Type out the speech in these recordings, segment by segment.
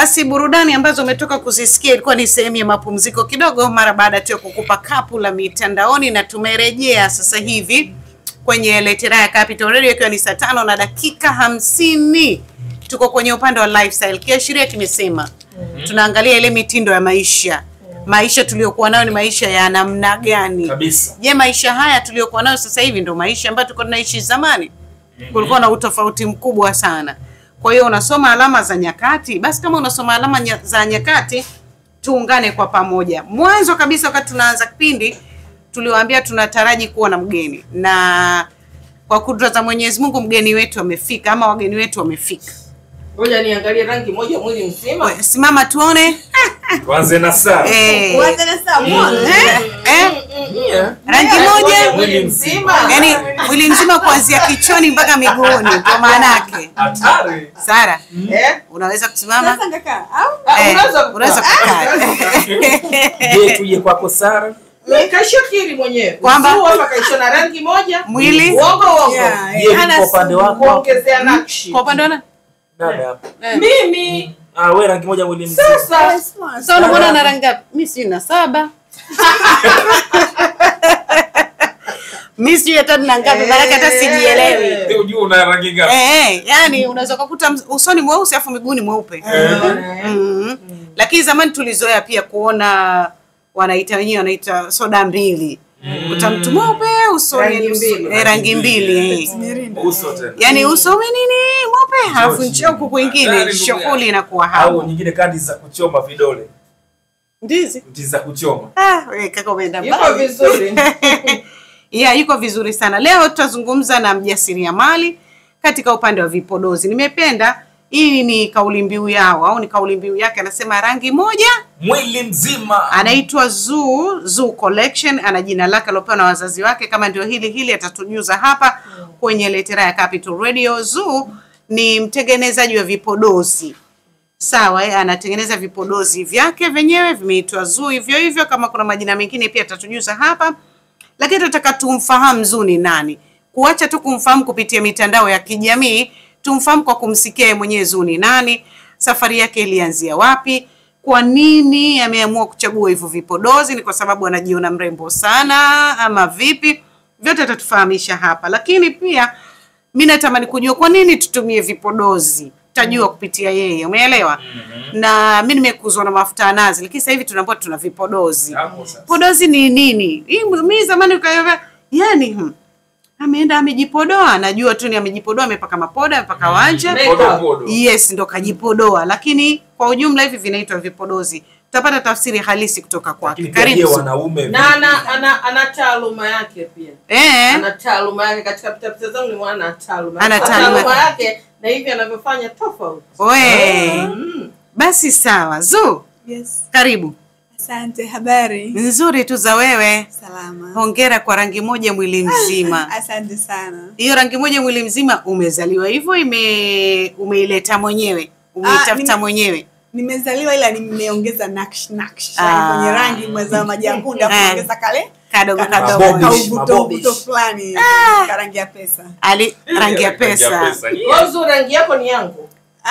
Basi burudani ambazo umetoka kuzisikia ilikuwa ni sehemu ya mapumziko kidogo mara baada tu kukupa kapu la mitandaoni, na tumerejea sasa hivi kwenye Letera ya Capital Radio ikiwa ni saa 5:50. Tuko kwenye upande wa lifestyle. Kiashiria kimesema tunaangalia ile mitindo ya maisha. Maisha tuliyokuwa nayo ni maisha ya namna gani? Kabisa. Je, maisha haya tuliyokuwa nayo sasa hivi ndio maisha ambayo tulikuwa tunaishi zamani? Kulikuwa na utofauti mkubwa sana. Kwa hiyo unasoma alama za nyakati. Basi kama unasoma alama za nyakati, tuungane kwa pamoja. Mwanzo kabisa wakati tunaanza kipindi tuliwaambia tunataraji kuwa na mgeni, na kwa kudra za Mwenyezi Mungu mgeni wetu amefika, ama wageni wetu wamefika. Ngoja niangalie rangi moja mwili mzima. Simama tuone. Tuanze na saa. Tuanze na saa moja. Rangi moja mwili mzima. Yaani mwili mzima kuanzia kichwani mpaka miguuni, kwa maana yake. Hatari. Sara, unaweza kusimama? Sasa ngakaa. Unaweza kukaa. Je, tuje kwako Sara? Kaisho kiri mwenyewe. Kwamba hapa kaisho na rangi moja. Mwili uongo. Je, kwa upande wako kuongezea nakshi. Kwa upande wana? Dada hapa. Mimi. Wewe rangi moja mwili mzima. Sasa unaona na rangi ngapi? Mimi sina 7. Mimi sio hata nina ngapi, baraka hata sijielewi. Ndio unajua una rangi ngapi? Yani unaweza kukuta usoni mweusi afu miguuni mweupe. Lakini zamani tulizoea pia kuona wanaita soda mbili. Utamtu mweupe usoni rangi mbili. Uso tena. Yani uso nini mweupe halafu nchi huko kwingine shughuli inakuwa hapo. Au nyingine kandi za kuchoma vidole. Ndizi za kuchoma. Wewe kaka umeenda mbali. Yuko vizuri. Yuko vizuri sana. Leo tutazungumza na mjasiriamali katika upande wa vipodozi. Nimependa hii ni kauli mbiu yao au ni kauli mbiu yake, anasema rangi moja mwili mzima. Anaitwa Zoo Collection, ana jina lake alopewa na wazazi wake. Kama ndio hili atatujuza hapa kwenye Letera ya Capital Radio. Zoo ni mtengenezaji wa vipodozi. Sawa, anatengeneza vipodozi vyake venyewe, vimeitwa Zoo hivyo. Kama kuna majina mengine pia atatujuza hapa. Lakini tunataka tumfahamu Zoo ni nani. Kuacha tu kumfahamu kupitia mitandao ya kijamii, tumfahamu kwa kumsikia mwenyewe Zoo ni nani, safari yake ilianzia wapi, kwa nini ameamua kuchagua hivyo vipodozi, ni kwa sababu anajiona mrembo sana ama vipi? Vyote atatufahamisha hapa. Lakini pia mimi natamani kujua kwa nini tutumie vipodozi. Tajua kupitia yeye, umeelewa? Na mimi nimekuzwa na mafuta nazi, lakini sasa hivi tunaambiwa tuna vipodozi. Vipodozi ni nini? Mimi zamani ukaelewa, yani ameenda amejipodoa, najua tu ni amejipodoa, amepaka mapoda, amepaka wanja. Yes, ndo kajipodoa, lakini kwa ujumla hivi vinaitwa vipodozi. Tutapata tafsiri halisi kutoka kwake. Karibu wanaume. Na ana taaluma yake pia. Ana taaluma yake katika pitapita zangu ni mwana taaluma. Ana taaluma yake na hivi anavyofanya tofauti. Basi sawa. Zoo. Yes. Karibu. Asante, habari? Nzuri tu za wewe. Salama. Hongera kwa rangi moja mwili mzima. Asante sana. Hiyo rangi moja mwili mzima umezaliwa hivyo, umeileta mwenyewe, umeitafuta mwenyewe? Nimezaliwa ila nimeongeza naksh kwenye rangi mweza maji ya kunda, kuongeza kale kadogo uvuto fulani rangi ya pesa. Rangi ya pesa. Wazo rangi yako ni yangu.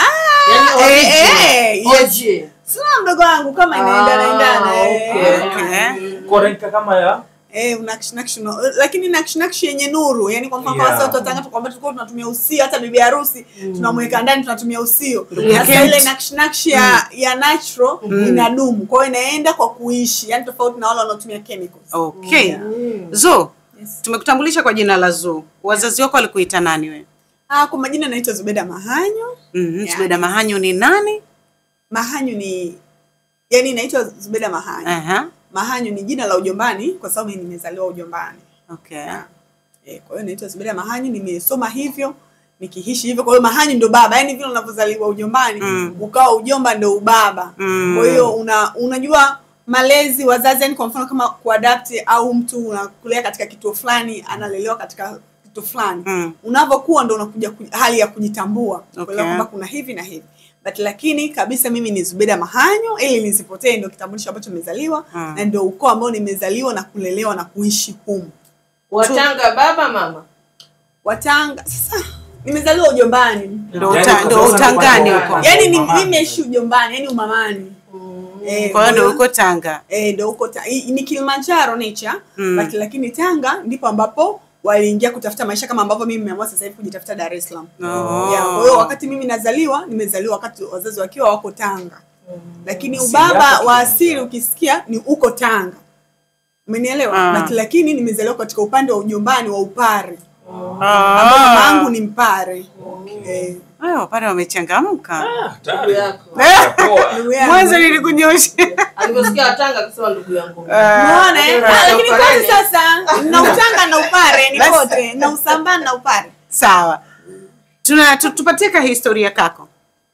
Yes. Sina mdogo wangu kama inaendana. Kwa rangi kama ya naksh lakini naksh yenye nuru, yani kwa mfano watu watanga tukwambia tulikuwa tunatumia usio, hata bibi harusi tunamweka ndani tunatumia usio. Sasa ile naksh ya natural inadumu, kwa hiyo inaenda kwa kuishi, yani tofauti na wale wanaotumia chemicals. Zoo, tumekutambulisha kwa jina la Zoo. Wazazi wako walikuita nani wewe? Kwa majina naitwa Zubeda Mahanyo. Zubeda Mahanyo ni nani? Mahanyo ni yani naitwa Zubeda Mahanyo. Mahanyo ni jina la ujombani kwa sababu mimi nimezaliwa ujombani. Kwa hiyo naitwa Zubeda Mahanyo, nimesoma hivyo, nikiishi hivyo. Kwa hiyo Mahanyo ndo baba, yani vile unavyozaliwa ujombani, ukawa ujomba ndo ubaba. Kwa hiyo unajua malezi wazazi, yani kwa mfano kama kuadapt au mtu unakulea katika kituo fulani, analelewa katika kituo fulani. Unavyokuwa ndo unakuja hali ya kujitambua. Kwa hiyo kwamba kuna hivi na hivi. Lakini kabisa mimi ni Zubeda Mahanyo, ili nisipotee, ndio kitambulisho ambacho nimezaliwa na ndio ukoo ambao nimezaliwa na kulelewa na kuishi humu. Watanga baba mama. Watanga. Sasa Nimezaliwa ujombani. Ndio Utangani huko. Yaani nimeishi ujombani, yaani umamani. Kwa hiyo ndio uko Tanga. Ndio uko ni Kilimanjaro nature, lakini Tanga ndipo ambapo waliingia kutafuta maisha kama ambavyo mimi nimeamua sasa hivi kujitafuta Dar es Salaam. Kwa hiyo wakati mimi nimezaliwa wakati wazazi wakiwa wako Tanga. Lakini ubaba wa asili ukisikia ni uko Tanga. Umenielewa? Lakini nimezaliwa katika upande wa ujombani wa Upare. Ambapo mamangu ni Mpare. Wapare wamechangamka. Mwanzo nilikunyosha. Aliposikia Tanga akisema ndugu yangu. Unaona? Lakini kwa sasa na Utanga na Upare ni kote, na Usambaa na Upare. Sawa. Tupatie historia kako.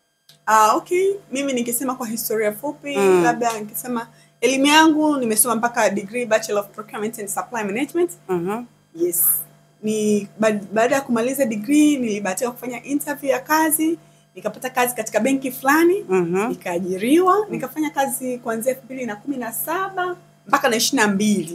Okay. Mimi nikisema kwa historia fupi, labda nikisema elimu yangu nimesoma mpaka degree Bachelor of Procurement and Supply Management. Yes. Ni baada ya kumaliza degree nilibahatika kufanya interview ya kazi, nikapata kazi katika benki fulani, nikaajiriwa, nikafanya kazi kuanzia 2017 mpaka na 22.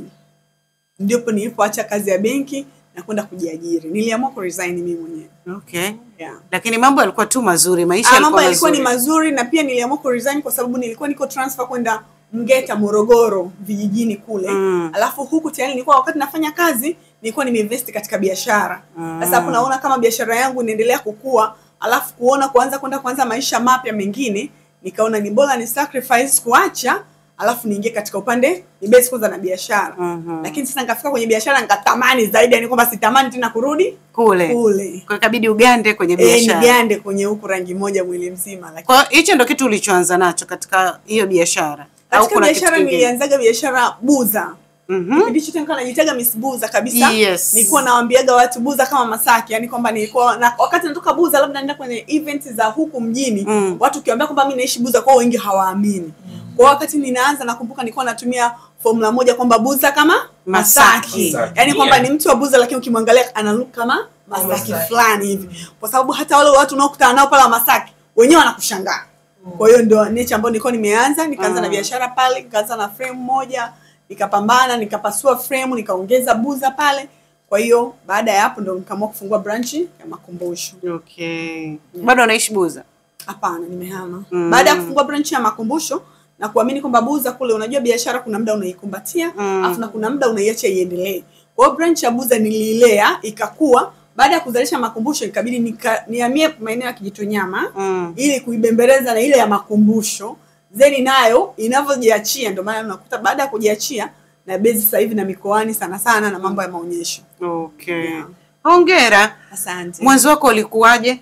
Ndipo nilipoacha kazi ya benki na kwenda kujiajiri. Niliamua ku resign mimi mwenyewe. Okay. Yeah. Lakini mambo yalikuwa tu mazuri, maisha yalikuwa mazuri. Mambo yalikuwa ni mazuri, na pia niliamua ku resign kwa sababu nilikuwa niko transfer kwenda Mgeta, Morogoro, vijijini kule. Alafu huku tayari nilikuwa wakati nafanya kazi nilikuwa nimeinvest katika biashara. Sasa hapo naona kama biashara yangu inaendelea kukua, alafu kuanza maisha mapya mengine, nikaona ni bora ni sacrifice kuacha, alafu niingie katika upande ni base kwanza na biashara. Lakini sasa nikafika kwenye biashara nikatamani zaidi, yani kwamba sitamani tena kurudi kule. Kwa ikabidi ugande kwenye biashara. Nigande kwenye huku rangi moja mwili mzima. Kwa hicho ndio kitu ulichoanza nacho katika hiyo biashara. Katika biashara nilianzaga biashara buza. Ndicho tena najitaga Miss Buza kabisa. Nilikuwa nawaambiaga watu buza kama Masaki, yani kwamba nilikuwa na wakati natoka buza labda naenda kwenye events za huku mjini, watu kiambia kwamba mimi naishi buza kwa wengi hawaamini. Kwa wakati ninaanza nakumbuka nilikuwa natumia formula moja kwamba buza kama Masaki. Yani kwamba ni mtu wa buza lakini ukimwangalia ana look kama Masaki fulani hivi. Kwa sababu hata wale watu unaokutana nao pale Masaki wenyewe wanakushangaa. Kwa hiyo ndio niche ambayo nilikuwa nimeanza, nikaanza na biashara pale, nikaanza na frame moja, nikapambana, nikapasua frame, nikaongeza buza pale. Kwa hiyo baada ya hapo ndio nikaamua kufungua branch ya Makumbusho. Okay. Bado unaishi Buza? Hapana, nimehama. Baada ya kufungua branch ya Makumbusho na kuamini kwamba Buza kule, unajua biashara kuna muda unaikumbatia, afu na kuna muda unaiacha iendelee. Kwa hiyo branch ya Buza nililea ikakua. Baada ya kuzalisha Makumbusho ikabidi nihamie maeneo ya Kijitonyama ili kuibembeleza na ile ya Makumbusho. Zeni nayo inavyojiachia, ndio maana unakuta baada ya kujiachia na base sasa hivi na mikoani sana na mambo ya maonyesho. Okay. Hongera. Asante. Mwanzo wako ulikuwaje?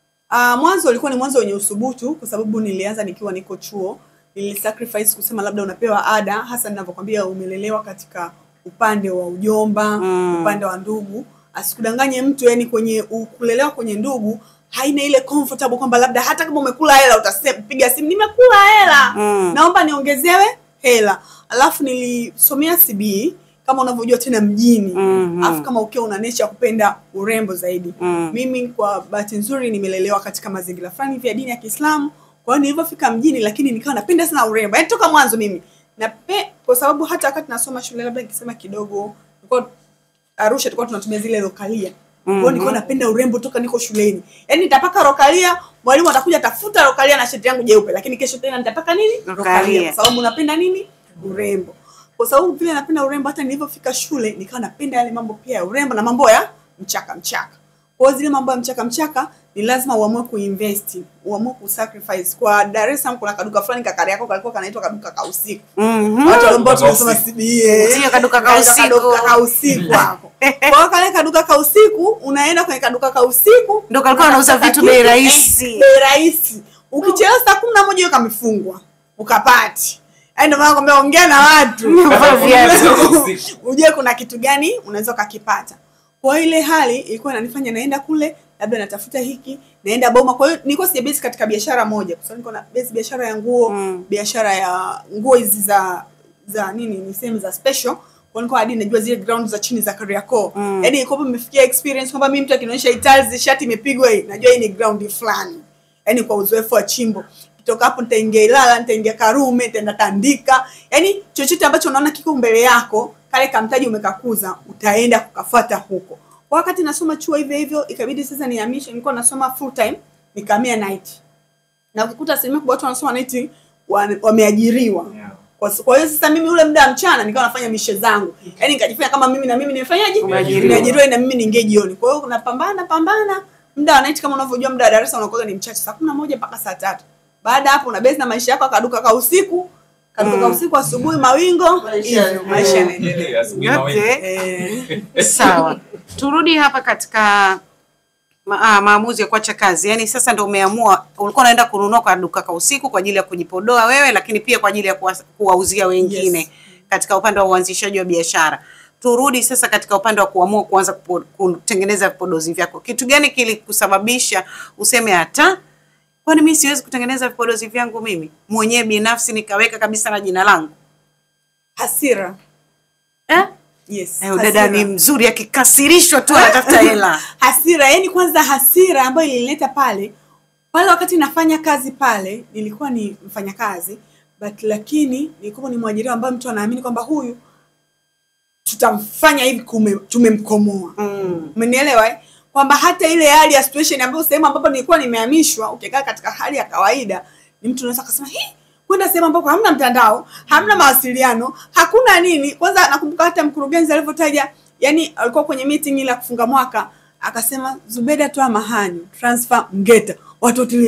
Mwanzo ulikuwa ni mwanzo wenye usubutu, kwa sababu nilianza nikiwa niko chuo. Nilisacrifice kusema labda unapewa ada, hasa ninavyokuambia umelelewa katika upande wa ujomba, upande wa ndugu. Asikudanganye mtu, yani kwenye kulelewa kwenye ndugu haina ile comfortable kwamba labda hata kama umekula hela utapiga simu nimekula hela, naomba niongezewe hela. Alafu nilisomea CBE kama unavyojua tena mjini. Alafu kama ukiwa una nature kupenda urembo zaidi. Mimi kwa bahati nzuri nimelelewa katika mazingira fulani vya dini ya Kiislamu. Kwa hiyo nilipofika mjini lakini nikawa napenda sana urembo. Yaani toka mwanzo mimi kwa sababu hata wakati nasoma shule labda nikisema kidogo nilikuwa Arusha tulikuwa tunatumia zile lokalia. Kwa hiyo nilikuwa napenda urembo toka niko shuleni. Yaani nitapaka rokalia, mwalimu atakuja tafuta rokalia na shati yangu jeupe, lakini kesho tena nitapaka nini? Rokalia. Kwa sababu napenda nini? Urembo. Kwa sababu vile napenda urembo, hata nilipofika shule nikawa napenda yale mambo pia ya urembo na mambo ya mchaka. Kwa hiyo zile mambo ya mchaka ni lazima uamue kuinvest, uamue kusacrifice. Kwa Dar es Salaam kuna kaduka fulani kakari yako kalikuwa kanaitwa kaduka ka usiku. Watu ambao tunasoma CBE. Sio kaduka ka usiku hapo. Kwa kale kaduka ka usiku, unaenda kwenye kaduka ka usiku, ndio kalikuwa anauza vitu bei rahisi. Ukichelewa saa 11 hiyo kamefungwa. Ukapati. Ndio maana nakwambia ongea na watu. Ujue kuna kitu gani unaweza kukipata. Kwa ile hali ilikuwa inanifanya naenda kule, labda natafuta hiki, naenda Boma. Kwa hiyo nilikuwa sijabase katika biashara moja. Kwa sababu niko na base biashara ya nguo, biashara ya nguo hizi za nini, ni sehemu za special. Kwa niko hadi najua zile ground za chini za Kariakoo. Yaani ilikuwa nimefikia experience kwamba mimi mtu akinionyesha itiles shati imepigwa hii, najua hii ni ground fulani. Yaani kwa uzoefu wa chimbo. Kutoka hapo nitaingia Ilala, nitaingia Karume, nitaenda Tandika. Yaani chochote ambacho unaona kiko mbele yako, kale kamtaji umekakuza, utaenda kukafuata huko. Kwa wakati nasoma chuo hivyo ikabidi sasa nihamishe, nilikuwa nasoma full time, nikahamia night. Na ukikuta sehemu kubwa watu wanasoma night wameajiriwa. Kwa hiyo sasa mimi ule muda wa mchana nikawa nafanya mishe zangu. Yaani nikajifanya kama mimi na mimi nimefanyaje? Nimeajiriwa na mimi ninge jioni. Kwa hiyo napambana muda wa night kama unavyojua muda wa darasa unakuwa ni mchache saa 11 mpaka saa 3. Baada hapo una base na maisha yako akaduka ka usiku. Kaduka usiku asubuhi mawingo. Maisha yanaendelea. Sawa. Turudi hapa katika maamuzi ya kuacha kazi. Yaani sasa ndio umeamua, ulikuwa unaenda kununua kwa duka ka usiku kwa ajili ya kujipodoa wewe, lakini pia kwa ajili ya kuwauzia wengine katika upande wa uanzishaji wa biashara. Turudi sasa katika upande wa kuamua kuanza kutengeneza vipodozi vyako. Kitu gani kilikusababisha useme hata kwani mimi siwezi kutengeneza vipodozi vyangu mimi mwenyewe binafsi nikaweka kabisa na jina langu? Hasira. Yes. Dada ni mzuri akikasirishwa tu anatafuta hela. Hasira, yani kwanza hasira ambayo ilinileta pale wakati nafanya kazi pale, nilikuwa ni mfanyakazi lakini nilikuwa ni mwajiriwa ambaye mtu anaamini kwamba huyu tutamfanya hivi tumemkomoa. Umenielewa? Kwamba hata ile hali ya situation ambayo sehemu ambapo nilikuwa nimehamishwa, ukikaa katika hali ya kawaida, ni mtu anaweza kusema kwenda sehemu ambapo hamna mtandao, hamna mawasiliano, hakuna nini. Kwanza nakumbuka hata mkurugenzi alivyotaja, yani alikuwa kwenye meeting ile ya kufunga mwaka, akasema Zubeda toa Mahanyu, transfer Mgeta. Watu wote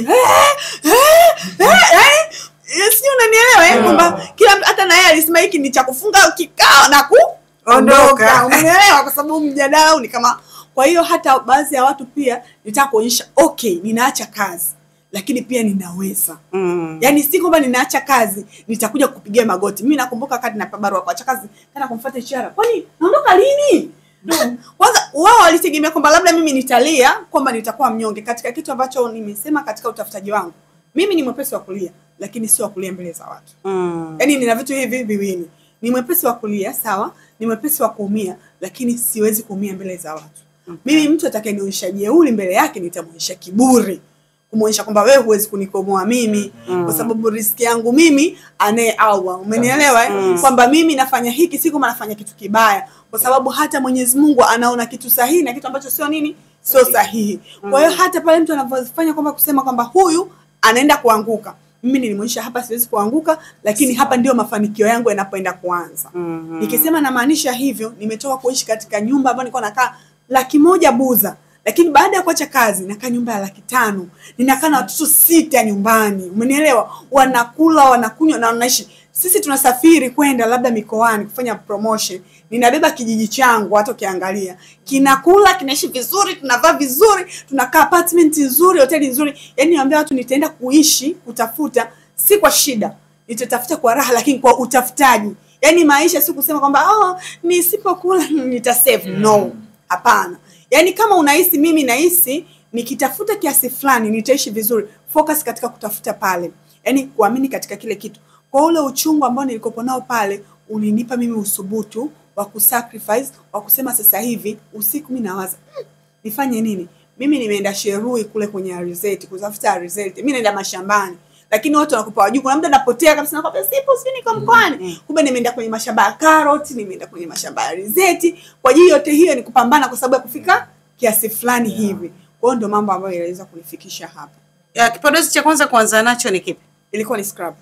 yes, unanielewa kwamba kila mtu hata na yeye alisema hiki ni cha kufunga kikao na kuondoka. Umeelewa? Kwa sababu mjadala ni kama, kwa hiyo hata baadhi ya watu pia nitaka kuonyesha ninaacha kazi lakini pia ninaweza. Yaani si kwamba ninaacha kazi nitakuja kukupigia magoti. Mimi nakumbuka wakati na barua kuacha kazi kana kumfuata ishara. Kwani naondoka lini? Kwanza wao walitegemea kwamba labda mimi nitalia kwamba nitakuwa mnyonge katika kitu ambacho nimesema katika utafutaji wangu. Mimi ni mwepesi wa kulia lakini sio wa kulia mbele za watu. Yaani nina vitu hivi viwili. Ni mwepesi wa kulia, sawa? Ni mwepesi wa kuumia lakini siwezi kuumia mbele za watu. Mimi mtu atakayenionyesha jeuri mbele yake nitamuonyesha kiburi. Kumuonyesha kwamba wewe huwezi kunikomoa mimi kwa sababu riski yangu mimi anayeawa. Umenielewa? Kwamba mimi nafanya hiki si kama nafanya kitu kibaya, kwa sababu hata Mwenyezi Mungu anaona kitu sahihi na kitu ambacho sio nini? Sio sahihi. Kwa hiyo hata pale mtu anapofanya kwamba kusema kwamba huyu anaenda kuanguka, mimi nilimwonyesha hapa siwezi kuanguka, lakini hapa ndio mafanikio yangu yanapoenda kuanza. Nikisema na maanisha hivyo, nimetoka kuishi katika nyumba ambayo nilikuwa nakaa 100,000 Buza. Lakini baada ya kuacha kazi nakaa nyumba ya 500,000. Ninakaa na watoto 6 nyumbani. Umenielewa? Wanakula, wanakunywa na wanaishi. Sisi tunasafiri kwenda labda mikoani kufanya promotion. Ninabeba kijiji changu hata ukiangalia. Kinakula, kinaishi vizuri, tunavaa vizuri, tunakaa apartment nzuri, hoteli nzuri. Yaani niambia watu nitaenda kuishi, kutafuta si kwa shida. Nitatafuta kwa raha lakini kwa utafutaji. Yaani maisha si kusema kwamba nisipokula nitasave. No. Hapana. Yaani kama unahisi mimi nahisi nikitafuta kiasi fulani nitaishi vizuri, focus katika kutafuta pale. Yaani kuamini katika kile kitu. Kwa ule uchungu ambao nilikopo nao pale ulinipa mimi usubutu wa kusacrifice, wa kusema sasa hivi usiku mimi nawaza nifanye nini? Mimi nimeenda Sherui kule kwenye Arizeti kutafuta Arizeti. Mimi naenda mashambani. Lakini watu wanakupa wajuu, kuna muda napotea kabisa nakwambia sipo niko mkoani. Kumbe nimeenda kwenye mashamba ya carrot, nimeenda kwenye mashamba ya alizeti. Kwa hiyo yote hiyo ni kupambana kwa sababu ya kufika kiasi fulani hivi. Kwa hiyo ndio mambo ambayo yanaweza kunifikisha hapa. Kipodozi cha kwanza kuanza nacho ni kipi? Ilikuwa ni scrub.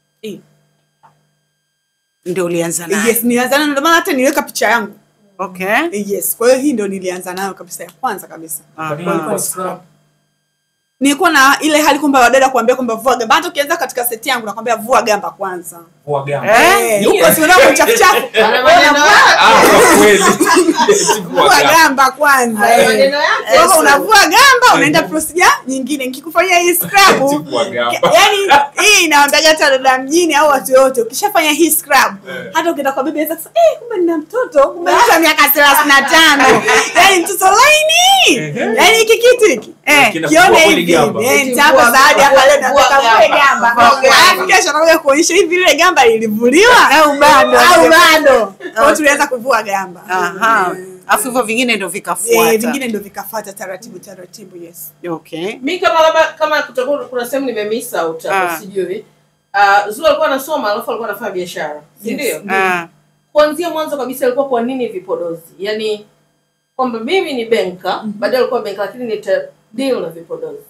Ndio ulianza nayo? Yes, nilianza nayo, ndio maana hata niliweka picha yangu. Okay. Yes, kwa hiyo hii ndio nilianza nayo kabisa ya kwanza kabisa. Kwa scrub. Nilikuwa na ile hali kwamba wadada kuambia kwamba vua gamba. Hata ukianza katika seti yangu nakwambia vua gamba kwanza. Vua gamba. Huko sio nao chafu chafu. Kweli. Vua gamba kwanza. Wewe unavua gamba unaenda procedure nyingine. Nikikufanyia hii scrub. Yaani hii inaambia hata dada mjini au watu wote ukishafanya hii scrub hata ukienda kwa bibi anaweza kusema kumbe nina mtoto, kumbe mtu miaka 35. Yaani mtoto laini. Yaani hiki kitu hiki. Kione hivi. Nitapa zaidi hapa leo nataka vue gamba. Kesho nakuja kuonyesha hivi ile gamba lilivuliwa au bado. Kwa hiyo tulianza kuvua gamba. Afu hivyo vingine ndio vikafuata. Vingine ndio vikafuata taratibu, yes. Okay. Mimi kama kutakuwa kuna sehemu nimemiss out hapo sijui. Zulu alikuwa anasoma alafu alikuwa anafanya biashara. Si ndio? Kuanzia mwanzo kabisa alikuwa kwa nini vipodozi? Yaani kwamba mimi ni banker, badala kuwa banker lakini nita deal na vipodozi?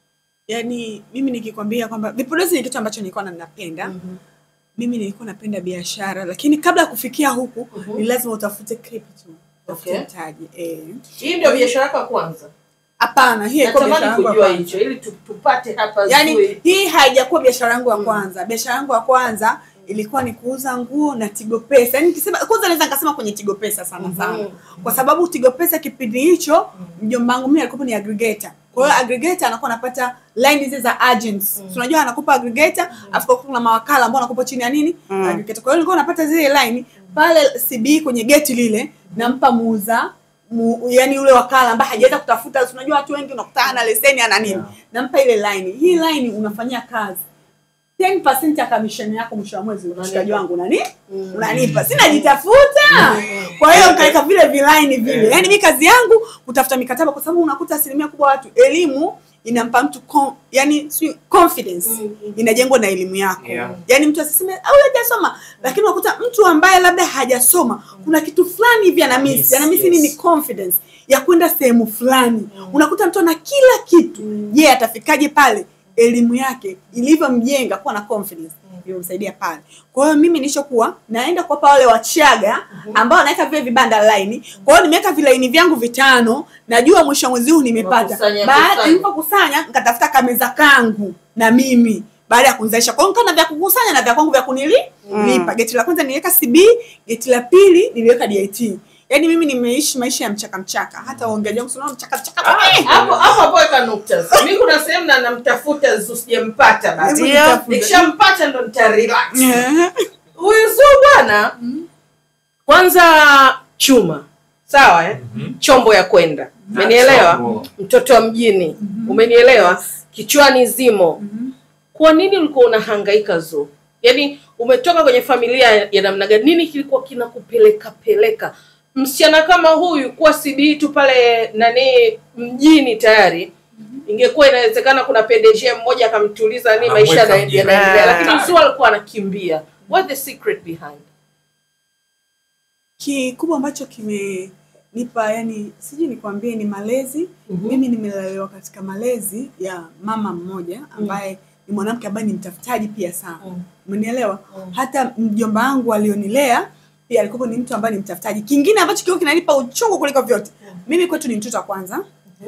Yani mimi nikikwambia kwamba vipodozi ni kitu ambacho nilikuwa ninapenda. Mimi nilikuwa napenda biashara, lakini kabla ya kufikia huku ni lazima utafute crypto. Okay. Mtaji. Hii ndio biashara yako kwanza? Hapana, hii haikuwa biashara yangu kujua hicho ili tupate hapa. Yani hii haijakuwa biashara yangu ya kwanza. Biashara yangu ya kwanza ilikuwa ni kuuza nguo na Tigo Pesa. Yani nikisema kwanza naweza nikasema kwenye Tigo Pesa sana. Kwa sababu Tigo Pesa kipindi hicho mjomba wangu mimi alikuwa ni aggregator. Kwa hiyo aggregator anakuwa anapata line hizi za agents. Unajua anakupa aggregator, afu kuna mawakala ambao anakupa chini ya nini? Aggregator. Kwa hiyo nilikuwa napata zile line pale CB kwenye gate lile, nampa muuza yani yule wakala ambaye hajaweza kutafuta. Unajua watu wengi unakutana na leseni ana nini? Nampa ile line. Hii line unafanyia kazi. 10% ya commission yako mwisho wa mwezi mshikaji wangu unanipa. Sina jitafuta. Kwa hiyo nikaika vile vilaini vile. Yani mimi kazi yangu kutafuta mikataba, kwa sababu unakuta asilimia kubwa watu elimu inampa mtu yani confidence inajengwa na elimu yako. Yani mtu asiseme au hajasoma, lakini unakuta mtu ambaye labda hajasoma kuna kitu fulani hivi anamisi nini confidence ya kwenda sehemu fulani. Unakuta mtu ana kila kitu. Je, atafikaje pale? Elimu yake ilivyomjenga kuwa na confidence ilimsaidia pale. Kwa hiyo mimi nilishokuwa naenda kuwapa wale wachaga ambao wanaweka vile vibanda line. Kwa hiyo nimeweka vilaini vyangu 5, najua mwisho mwezi huu nimepata. Baada nilipokusanya nikatafuta kameza kangu na mimi baada ya kunzaisha. Kwa hiyo nikana vya kukusanya na vya kwangu vya kunilipa. Geti la kwanza niliweka CB, geti la pili niliweka DIT. Yaani mimi nimeishi maisha ya mchaka. Hata uongeaji wangu unaona mchaka. Hapo weka nukta. Mimi kuna sehemu na namtafuta usijempata basi. Nikishampata ndo nitarelax. Huyu bwana kwanza chuma. Sawa chombo ya kwenda. Umenielewa? Mtoto wa mjini. Umenielewa? Kichwani zimo. Kwa nini ulikuwa unahangaika Zuu? Yaani umetoka kwenye familia ya namna gani? Nini kilikuwa kinakupeleka? Msichana kama huyu kuwa CB tu pale mjini tayari. Ingekuwa inawezekana kuna PDG mmoja akamtuliza maisha yanaendelea, lakini Zuu alikuwa anakimbia. What the secret behind? Kikubwa ambacho kimenipa yani siji nikwambie ni malezi. Mimi nimelelewa katika malezi ya mama mmoja ambaye ni mwanamke ambaye ni mtafutaji pia sana. Umenielewa? Hata mjomba wangu alionilea pia alikuwa ni mtu ambaye ni mtafutaji. Kingine ambacho kiko kinanipa uchungu kuliko vyote. Mimi kwetu ni mtoto wa kwanza.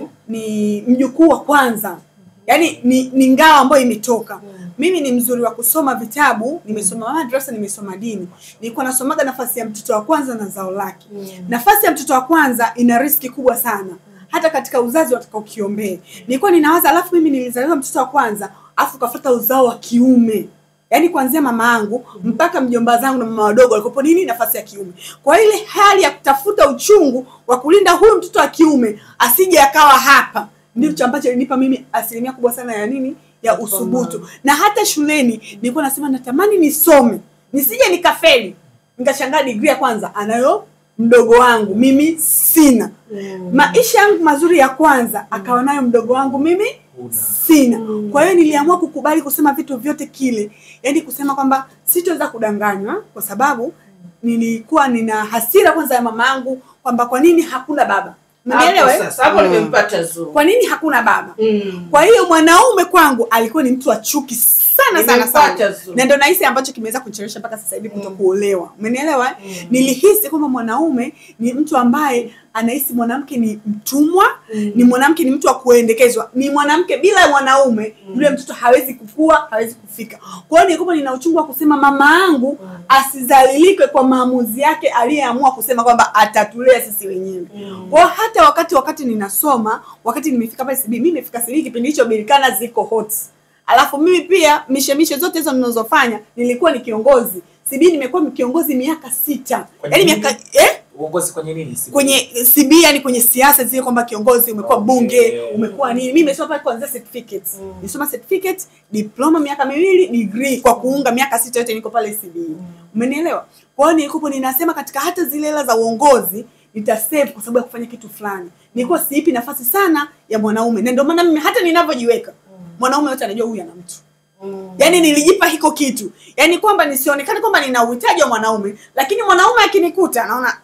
Ni mjukuu wa kwanza. Yaani ni ngao ambayo imetoka. Mimi ni mzuri wa kusoma vitabu, nimesoma madrasa, nimesoma dini. Nilikuwa nasomaga nafasi ya mtoto wa kwanza na zao lake. Nafasi ya mtoto wa kwanza ina riski kubwa sana. Hata katika uzazi watakao kiombee. Nilikuwa ninawaza alafu mimi nilizaliwa mtoto wa kwanza, afu kafuata uzao wa kiume. Yaani kuanzia mama yangu mpaka mjomba zangu na mama wadogo walikopo nafasi ya kiume. Kwa ile hali ya kutafuta uchungu wa kulinda huyu mtoto wa kiume asije akawa hapa, ndio ambacho ilinipa mimi asilimia kubwa sana ya usubutu. Na hata shuleni nilikuwa nasema natamani nisome, nisije nikafeli. Nikashangaa degree ya kwanza anayo mdogo wangu, mimi sina. Maisha yangu mazuri ya kwanza akawa nayo mdogo wangu, mimi sina. Kwa hiyo niliamua kukubali kusema vitu vyote kile. Yaani kusema kwamba sitoweza kudanganywa, kwa sababu nilikuwa nina hasira kwanza ya mama yangu kwamba kwa nini hakuna baba. Umeelewa? Sasa hapo nimempata Zuu. Kwa nini hakuna baba? Kwa hiyo mwanaume kwangu alikuwa ni mtu wa chuki sana. Na ndio nahisi ambacho kimeweza kunichelewesha mpaka sasa hivi kutokuolewa. Umenielewa? Nilihisi kwamba mwanaume ni mtu ambaye anahisi mwanamke ni mtumwa, ni mwanamke ni mtu wa kuendekezwa. Ni mwanamke bila mwanaume yule mtoto hawezi kukua, hawezi kufika. Kwa hiyo nilikuwa nina uchungu wa kusema mama yangu asizalilike kwa maamuzi yake aliyeamua kusema kwamba atatulea sisi wenyewe. Kwa hata wakati ninasoma, wakati nimefika pale CB, mimi nimefika CB kipindi hicho Birikana ziko hot. Alafu mimi pia mishemishe zote hizo ninazofanya nilikuwa ni kiongozi. CB nimekuwa kiongozi miaka 6. Yaani miaka uongozi kwenye nini CB? Kwenye CB yani kwenye siasa zile kwamba kiongozi umekuwa bunge, umekuwa nini. Mimi nimesoma pale kuanzia certificates. Nisoma certificate, diploma miaka 2, degree kwa kuunga miaka 6 yote niko pale CB. Umenielewa? Kwa hiyo nilikuwa ninasema katika hata zile hela za uongozi nitasave kwa sababu ya kufanya kitu fulani. Nilikuwa siipi nafasi sana ya mwanaume. Na ndio maana mimi hata ninavyojiweka mwanaume yote anajua huyu ana mtu. Yaani nilijipa hiko kitu. Yaani kwamba nisionekane kwamba nina uhitaji wa mwanaume, lakini mwanaume akinikuta anaona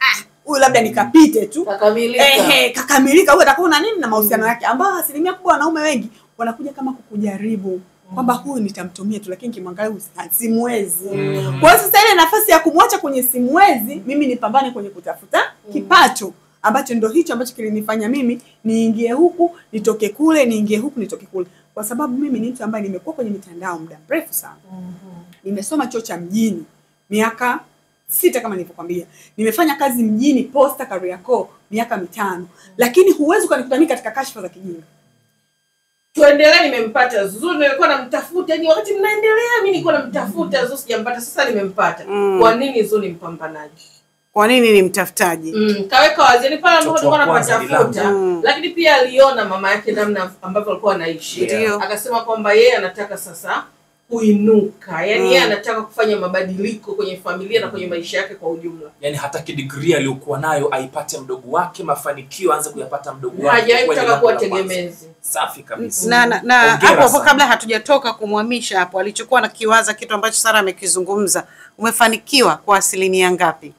huyu labda nikapite tu kakamilika. Kakamilika, huyu atakuwa na nini na mahusiano yake, ambao asilimia kubwa wanaume wengi wanakuja kama kukujaribu kwamba huyu nitamtumia tu, lakini kimwangalia simwezi. Kwa hiyo sasa ile nafasi ya kumwacha kwenye simwezi, mimi nipambane kwenye kutafuta kipato, ambacho ndio hicho ambacho kilinifanya mimi niingie huku nitoke kule, niingie huku nitoke kule, kwa sababu mimi ni mtu ambaye nimekuwa kwenye mitandao muda mrefu sana. Nimesoma chuo cha mjini miaka 6 kama nilivyokuambia. Nimefanya kazi mjini Posta Kariakoo miaka 5. Lakini huwezi kunikutania katika kashfa za kijinga. Tuendelee. Nimempata Zuchu, nilikuwa namtafuta, yani wakati mnaendelea mimi nilikuwa namtafuta Zuchu, sijampata, sasa nimempata. Kwa nini Zuchu ni mpambanaji? Kwa nini ni mtafutaji? Kaweka wazi, ni pale ambapo alikuwa anatafuta, lakini pia aliona mama yake namna ambavyo alikuwa anaishi. Akasema kwamba yeye anataka sasa kuinuka. Yaani yeye anataka kufanya mabadiliko kwenye familia na kwenye maisha yake kwa ujumla. Yaani hataki degree aliyokuwa nayo aipate mdogo wake, mafanikio aanze kuyapata mdogo wake. Hajawahi kutaka kuwa tegemezi. Safi kabisa. Na hapo kabla hatujatoka kumhamisha hapo, alichokuwa na kiwaza kitu ambacho Sara amekizungumza, umefanikiwa kwa asilimia ngapi?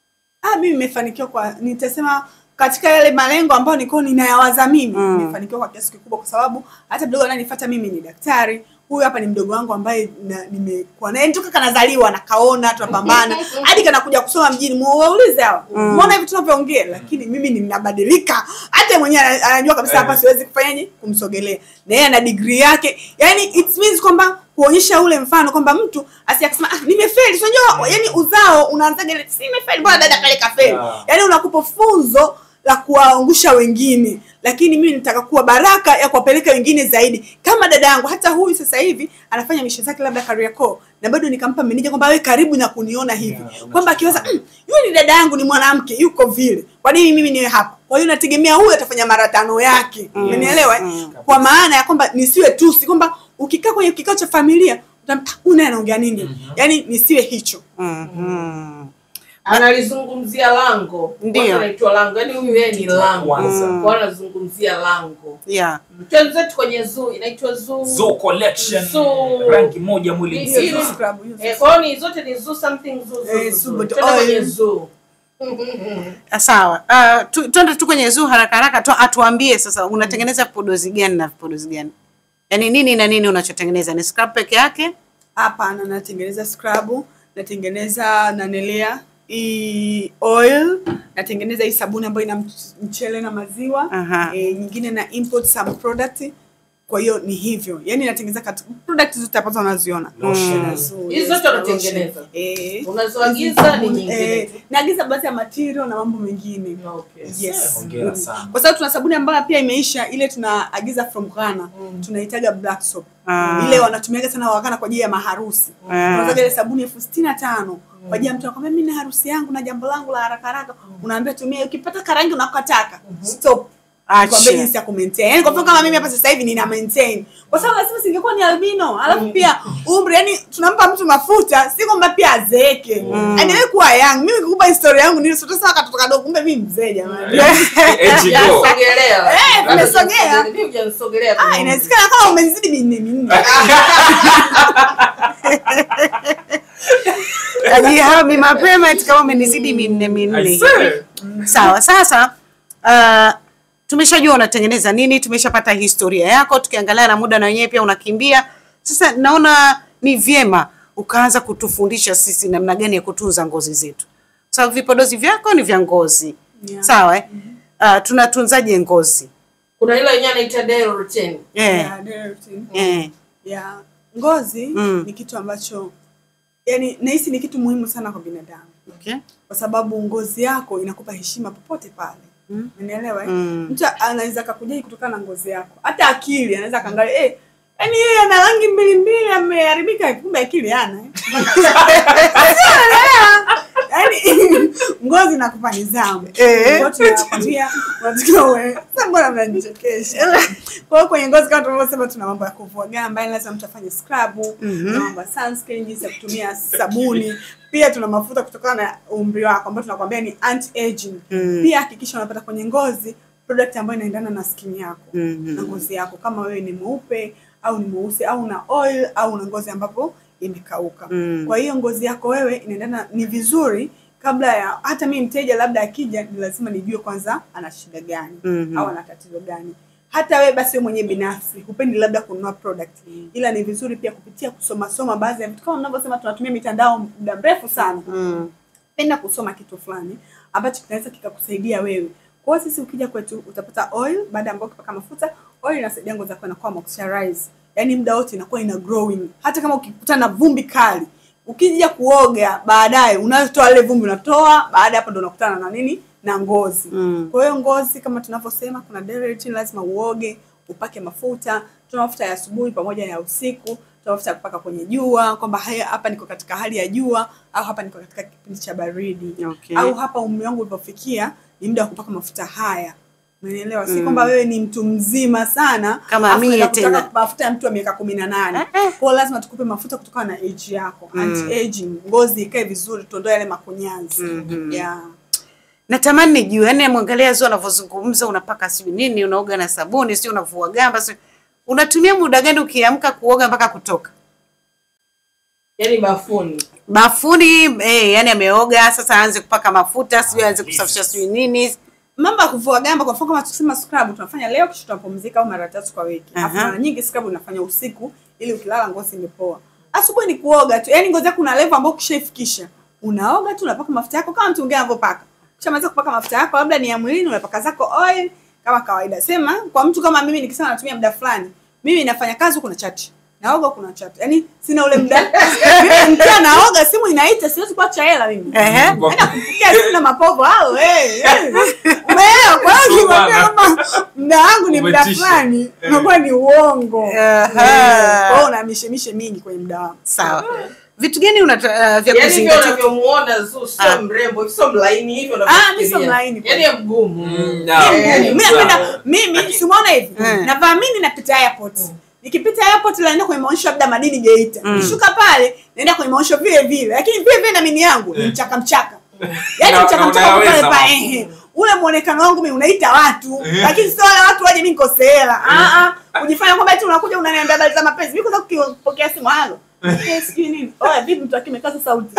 Mimi nimefanikiwa kwa, nitasema katika yale malengo ambayo nilikuwa ninayawaza mimi, nimefanikiwa kwa kiasi kikubwa, kwa sababu hata mdogo ananifuata mimi ni daktari. Huyu hapa ni mdogo wangu ambaye nimekuwa naye toka kanazaliwa, na kaona tunapambana hadi kanakuja kusoma mjini. Muulize hawa. Umeona hivi tunavyoongea, lakini mimi ninabadilika. Hata mwenyewe anajua kabisa hapa siwezi kufanyaje kumsogelea. Na yeye ana degree yake. Yaani it means kwamba kuonyesha ule mfano kwamba mtu asiyakisema nimefeli. Unajua yani uzao unaanzaje ile nimefeli bwana dada kale kafeli. Yaani unakupa funzo la kuwaangusha wengine, lakini mimi nitaka kuwa baraka ya kuwapeleka wengine zaidi. Kama dada yangu, hata huyu sasa hivi anafanya misho zake labda Kariakoo, na bado nikampa meneja kwamba wewe karibu na kuniona hivi, kwamba akiweza yule ni dada yangu, ni mwanamke yuko vile, kwa nini mimi niwe hapa? Kwa hiyo nategemea huyu atafanya mara 5 yake. Umenielewa? Kwa maana ya kwamba nisiwe tu si kwamba ukikaa kwenye kikao cha familia una anaongea nini, yani nisiwe hicho. Analizungumzia lango. Ndio anaitwa lango. Yaani huyu yeye ni lango. Kwa anazungumzia lango. Tuanze kwenye Zuchu, inaitwa Zuchu Collection. Rangi moja mwili mzima. Kwa hiyo zote ni Zuchu something Zuchu. Kwenye Zuchu. Sawa. Twende tu kwenye Zuchu haraka haraka, atuambie sasa unatengeneza vipodozi gani na vipodozi gani? Yaani nini na nini unachotengeneza? Ni scrub peke yake? Hapana, natengeneza scrub, natengeneza nanelea oil, natengeneza hii sabuni ambayo ina mchele na maziwa, nyingine na import some product. Kwa hiyo ni hivyo. Yaani natengeneza product zote hapo unaziona. Hizo zote unatengeneza. Unazoagiza ni nyingine. Naagiza baadhi ya material na mambo mengine. Yes. Hongera sana. Kwa sababu tuna sabuni ambayo pia imeisha, ile tunaagiza from Ghana. Tunaitaga black soap. Ile wanatumiaga sana wakana kwa ajili ya maharusi. Tunauza ile sabuni 65,000. Kwa ajili ya mtu akwambia mimi na harusi yangu na jambo langu la haraka haraka, unaambia tumia, ukipata karangi unakataka. Stop. Kwa jinsi ya kumaintain. Yaani kwa mfano kama mimi hapa sasa hivi nina maintain. Kwa sababu lazima singekuwa ni albino. Alafu pia umri, yani tunampa mtu mafuta, si kwamba pia azeeke. Endelee kuwa young. Mimi nikukupa historia yangu nili sote sawa katoto kadogo, kumbe mimi mzee jamani. Sogelea. Nimesogea. Mimi hujanisogelea. Inawezekana kama umenizidi minne. Ajihami mapema eti kama umenizidi minne. Sawa, sasa tumeshajua unatengeneza nini, tumeshapata historia yako, tukiangalia na muda na wenyewe pia unakimbia. Sasa naona ni vyema ukaanza kutufundisha sisi namna gani ya kutunza ngozi zetu. Sababu vipodozi vyako ni vya ngozi. Sawa tunatunzaje ngozi? Kuna ile yenyewe inaitwa daily routine. Daily routine. Ngozi ni kitu ambacho yani nahisi ni kitu muhimu sana kwa binadamu. Kwa sababu ngozi yako inakupa heshima popote pale. Unaelewa? Mtu anaweza kukujai kutokana na ngozi yako. Hata akili anaweza kaangalia yani yeye ana rangi mbili ameharibika, kumbe akili hana. Yaani ngozi inakupa nidhamu. Watu wanakwambia unatakiwa wewe. Sasa mbona mnanichekesha? Kwa hiyo kwenye ngozi kama tulivyosema tuna mambo ya kuvua gamba, lazima mtu afanye scrub, na mambo ya sunscreen, jinsi ya kutumia sabuni. Pia tuna mafuta kutokana na umri wako ambayo tunakwambia ni anti-aging. Pia hakikisha unapata kwenye ngozi product ambayo inaendana na skin yako, na ngozi yako, kama wewe ni mweupe au ni mweusi au una oil au una ngozi ambapo imekauka. Kwa hiyo ngozi yako wewe inaendana, ni vizuri kabla ya hata mimi mteja labda akija, ni lazima nijue kwanza ana shida gani au ana tatizo gani. Hata wewe basi wewe mwenyewe binafsi hupendi labda kununua product, ila ni vizuri pia kupitia kusoma baadhi ya vitu. Kama unavyosema tunatumia mitandao muda mrefu sana, penda kusoma kitu fulani ambacho kinaweza kikakusaidia wewe. Kwa hiyo sisi ukija kwetu utapata oil, baada ambapo ukipaka mafuta, oil inasaidia ngozi yako inakuwa moisturize. Yaani muda wote inakuwa ina growing. Hata kama ukikutana na vumbi kali, ukija kuoga baadaye unatoa ile vumbi, unatoa baada hapo ndo unakutana na nini? Na ngozi. Kwa hiyo ngozi kama tunavyosema kuna daily routine, lazima uoge, upake mafuta. Tuna mafuta ya asubuhi pamoja na ya usiku. Tuna mafuta ya kupaka kwenye jua, kwamba hapa niko katika hali ya jua au hapa niko katika kipindi cha baridi. Au hapa umri wangu ulipofikia ni muda wa kupaka mafuta haya. Umeelewa? Si kwamba wewe ni mtu mzima sana kama mimi tena mafuta ya mtu wa miaka 18. Kwa lazima tukupe mafuta kutokana na age yako. Anti aging, ngozi ikae vizuri, tuondoe yale makunyanzi. Natamani nijue, yani muangalia Zuu anavyozungumza, unapaka sibi nini, unaoga na sabuni, sio unavua gamba, sio unatumia muda gani ukiamka kuoga mpaka kutoka? Yani bafuni yani ameoga sasa aanze kupaka mafuta, sio aanze kusafisha sio nini. Mambo ya kuvua gamba kwa mfano kama tukisema scrub tunafanya leo kisha tunapumzika au mara 3 kwa wiki. Mara nyingi scrub unafanya usiku ili ukilala ngozi imepoa. Asubuhi ni kuoga tu. Yaani ngozi yako una level ambayo ukishaifikisha. Unaoga tu, unapaka mafuta yako kama mtu mwingine anavyopaka. Ukishamaliza kupaka mafuta yako labda ni ya mwilini, unapaka zako oil kama kawaida. Sema kwa mtu kama mimi nikisema natumia muda fulani, mimi nafanya kazi huko na chat. Naoga kuna chat. Yaani sina ule muda. Mimi mtaa naoga, simu inaita, siwezi kuacha hela mimi. Naenda kupikia sina mapovu hao. Umeelewa? Kwa hiyo kama muda wangu ni muda fulani, unakuwa ni uongo. Kwa hiyo una mishemishe mingi kwenye muda wangu. Sawa. Vitu gani vya kuzingatia? Yani unavyomuona Zuu sio mrembo, sio mlaini hivyo unavyofikiria. Mimi sio mlaini. Yani mgumu. Mimi napenda mimi simuona hivi. Navaa mimi napita airport. Nikipita airport naenda kwenye maonyesho labda Madini Geita. Nishuka pale naenda kwenye maonyesho vile vile. Lakini vile vile na mimi yangu ni mchaka. Yaani mchaka pale pale. Ule muonekano wangu mimi unaita watu. Lakini sio wale watu waje mimi nikose hela. Kujifanya kwamba eti unakuja unaniambia habari za mapenzi. Mimi kwanza kupokea simu halo. Sijui nini. Vipi mtu akimekaza sauti.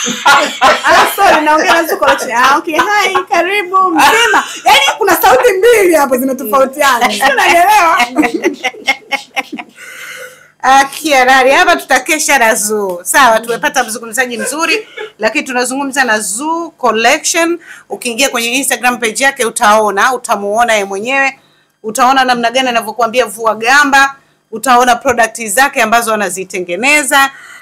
Sorry naongea na Zuu Collection. Okay, hi, karibu mzima. Yaani kuna sauti mbili hapo zinatofautiana. Unaelewa? Kiarari hapa tutakesha na Zuu. Sawa, tumepata mzungumzaji mzuri, lakini tunazungumza na Zuu Collection. Ukiingia kwenye Instagram page yake utamuona yeye mwenyewe. Utaona namna gani anavyokuambia vua gamba, utaona product zake ambazo anazitengeneza,